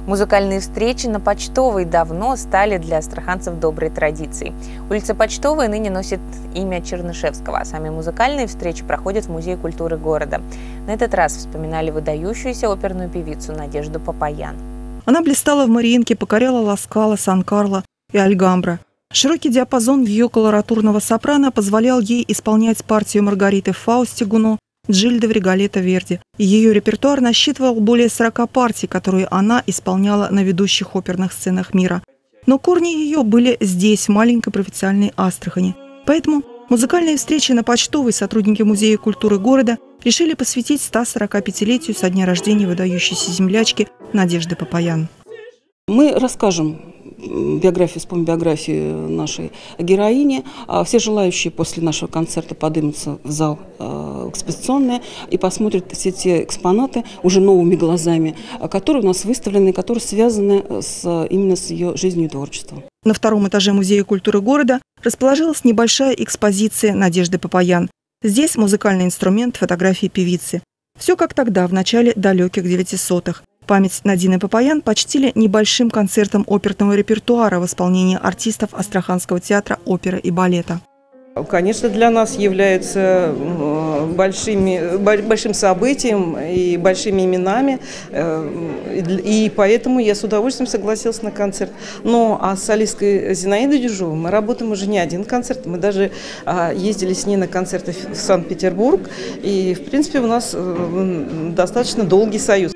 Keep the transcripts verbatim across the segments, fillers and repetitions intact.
Музыкальные встречи на Почтовой давно стали для астраханцев доброй традицией. Улица Почтовая ныне носит имя Чернышевского, а сами музыкальные встречи проходят в Музее культуры города. На этот раз вспоминали выдающуюся оперную певицу Надежду Папаян. Она блистала в Мариинке, покоряла Ла Скала, Сан-Карло и Альгамбра. Широкий диапазон ее колоратурного сопрано позволял ей исполнять партию Маргариты в Фаусте Гуно, Джильды в Риголетто Верди. Ее репертуар насчитывал более сорока партий, которые она исполняла на ведущих оперных сценах мира. Но корни ее были здесь, в маленькой провинциальной Астрахани. Поэтому музыкальные встречи на Почтовой сотрудники Музея культуры города решили посвятить ста сорокапятилетию со дня рождения выдающейся землячки Надежды Папаян. Мы расскажем биографию, вспомним биографию нашей героини. Все желающие после нашего концерта поднимутся в зал экспозиционный и посмотрят все те экспонаты уже новыми глазами, которые у нас выставлены, которые связаны с, именно с ее жизнью и творчеством. На втором этаже Музея культуры города расположилась небольшая экспозиция Надежды Папаян. Здесь музыкальный инструмент, фотографии певицы. Все как тогда, в начале далеких девятисотых. Память Надины Папаян почтили небольшим концертом оперного репертуара в исполнении артистов Астраханского театра оперы и балета. Конечно, для нас является большими, большим событием и большими именами, и поэтому я с удовольствием согласилась на концерт. Ну, а с солисткой Зинаидой Дюжовой мы работаем уже не один концерт, мы даже ездили с ней на концерты в Санкт-Петербург, и, в принципе, у нас достаточно долгий союз.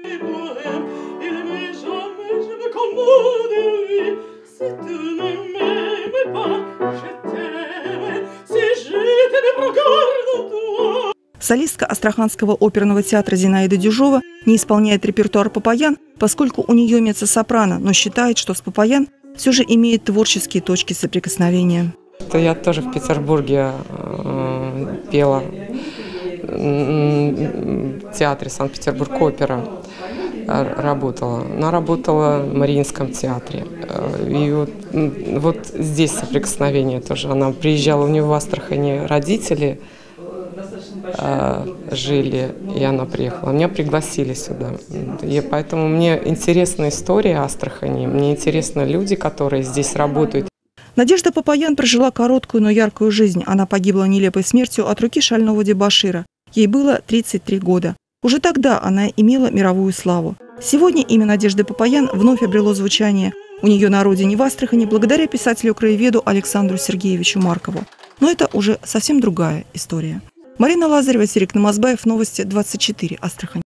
Солистка Астраханского оперного театра Зинаида Дюжова не исполняет репертуар Папаян, поскольку у нее меццо-сопрано, но считает, что с Папаян все же имеет творческие точки соприкосновения. Я тоже в Петербурге э, пела в театре Санкт-Петербург опера. Работала. Она работала в Мариинском театре. И вот, вот здесь соприкосновение тоже. Она приезжала, у нее в Астрахани родители э, жили, и она приехала. Меня пригласили сюда. И поэтому мне интересна история Астрахани, мне интересны люди, которые здесь работают. Надежда Папаян прожила короткую, но яркую жизнь. Она погибла нелепой смертью от руки шального дебошира. Ей было тридцать три года. Уже тогда она имела мировую славу. Сегодня имя Надежды Папаян вновь обрело звучание. У нее на родине в Астрахани благодаря писателю-краеведу Александру Сергеевичу Маркову. Но это уже совсем другая история. Марина Лазарева, Серик Намазбаев, Новости двадцать четыре, Астрахань.